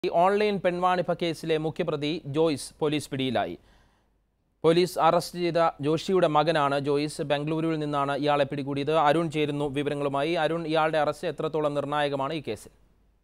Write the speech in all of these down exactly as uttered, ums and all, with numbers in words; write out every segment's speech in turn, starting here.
Online പെൺവാണിഭ കേസിലെ മുഖ്യപ്രതി ജോയ്സ് പോലീസ് പിടിയിലായി. പോലീസ് അറസ്റ്റ് ചെയ്ത ജോഷിയുടെ മകനാണ് ജോയ്സ്. ബംഗളൂരുവിൽ നിന്നാണ് ഇയാളെ പിടികൂടിയത്. അരുൺ ചേരുന്നു വിവരങ്ങളുമായി. അരുൺ, ഇയാളുടെ അറസ്റ്റ് എത്രത്തോളം നിർണായകമാണ് ഈ കേസിൽ?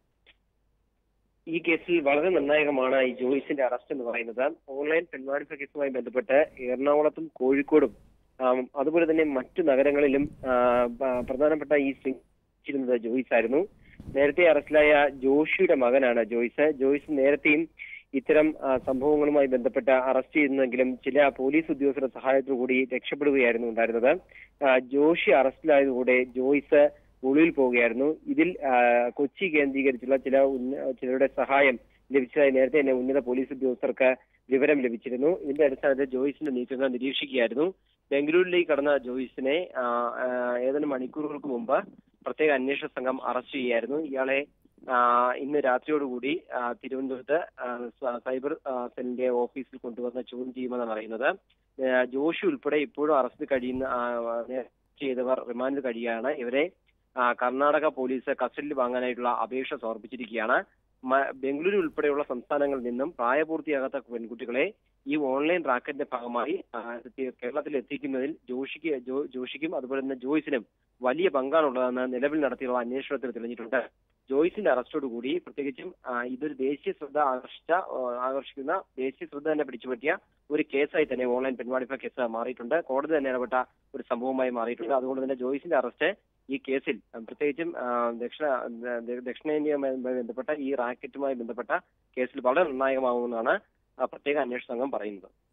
ഈ കേസിൽ വളരെ നിർണായകമാണ് ഈ ജോയ്സിന്റെ അറസ്റ്റ് എന്ന് പറയുന്നത്. ഓൺലൈൻ പെൺവാണിഭ കേസുമായി ബന്ധപ്പെട്ട് എറണാകുളത്തും കോഴിക്കോടും അതുപോലെ തന്നെ മറ്റു നഗരങ്ങളിലും പ്രധാനപ്പെട്ട ഈ സ്ട്രിംഗ് ജോയ്സ് ആയിരുന്നു. നേരത്തെ അറസ്റ്റിലായ ജോഷിയുടെ മകനാണ് ജോയ്സ്. ജോയ്സ് നേരത്തെയും ഇത്തരം സംഭവങ്ങളുമായി ബന്ധപ്പെട്ട് അറസ്റ്റ് ചെയ്യുന്നെങ്കിലും ചില പോലീസ് ഉദ്യോഗസ്ഥരുടെ സഹായത്തോടുകൂടി രക്ഷപ്പെടുകയായിരുന്നു ഉണ്ടായിരുന്നത്. ജോഷി അറസ്റ്റിലായതോടെ ജോയ്സ് ഒളിവിൽ പോവുകയായിരുന്നു. ഇതിൽ കൊച്ചി കേന്ദ്രീകരിച്ചുള്ള ചില ചിലരുടെ സഹായം ലഭിച്ചതായി നേരത്തെ തന്നെ ഉന്നത പോലീസ് ഉദ്യോഗസ്ഥർക്ക് വിവരം ലഭിച്ചിരുന്നു. ഇതിന്റെ അടിസ്ഥാനത്തിൽ ജോയ്സിന്റെ നീക്കങ്ങൾ നിരീക്ഷിക്കുകയായിരുന്നു. ബംഗളൂരുവിലേക്ക് കടന്ന ജോയ്സിനെ ഏതാനും മണിക്കൂറുകൾക്ക് മുമ്പ് പ്രത്യേക അന്വേഷണ സംഘം അറസ്റ്റ് ചെയ്യുകയായിരുന്നു. ഇയാളെ ഇന്ന് രാത്രിയോടുകൂടി തിരുവനന്തപുരത്ത് സൈബർ സെല്ലിന്റെ ഓഫീസിൽ കൊണ്ടുവന്ന് ചോദ്യം ചെയ്യുമെന്നാണ് അറിയുന്നത്. ജോഷി ഉൾപ്പെടെ ഇപ്പോഴും അറസ്റ്റ് കഴിയുന്ന ചെയ്തവർ റിമാൻഡിൽ കഴിയുകയാണ്. ഇവരെ കർണാടക പോലീസ് കസ്റ്റഡിയിൽ വാങ്ങാനായിട്ടുള്ള അപേക്ഷ സമർപ്പിച്ചിരിക്കുകയാണ്. ബംഗളൂരു ഉൾപ്പെടെയുള്ള സംസ്ഥാനങ്ങളിൽ നിന്നും പ്രായപൂർത്തിയാകാത്ത പെൺകുട്ടികളെ ഈ ഓൺലൈൻ റാക്കറ്റിന്റെ ഭാഗമായി കേരളത്തിൽ എത്തിക്കുന്നതിൽ ജോഷിക്ക് ജോഷിക്കും അതുപോലെ തന്നെ ജോയ്സിനും വലിയ പങ്കാണുള്ളതെന്ന് നിലവിൽ നടത്തിയുള്ള അന്വേഷണത്തിൽ തെളിഞ്ഞിട്ടുണ്ട്. ജോയ്സിന്റെ അറസ്റ്റോടുകൂടി പ്രത്യേകിച്ചും ഇതൊരു ദേശീയ ശ്രദ്ധ ആകർഷിച്ച ആകർഷിക്കുന്ന ദേശീയ ശ്രദ്ധ തന്നെ പിടിച്ചുപറ്റിയ ഒരു കേസായി തന്നെ ഓൺലൈൻ പെൺവാണിഭ കേസ് മാറിയിട്ടുണ്ട്. കോടതി തന്നെ ഇടപെട്ട ഒരു സംഭവമായി മാറിയിട്ടുണ്ട്. അതുകൊണ്ട് തന്നെ ജോയ്സിന്റെ അറസ്റ്റ് ഈ കേസിൽ പ്രത്യേകിച്ചും ദക്ഷിണ ദക്ഷിണേന്ത്യയുമായി ബന്ധപ്പെട്ട ഈ റാക്കറ്റുമായി ബന്ധപ്പെട്ട കേസിൽ വളരെ നിർണായകമാകുമെന്നാണ് പ്രത്യേക അന്വേഷണ സംഘം പറയുന്നത്.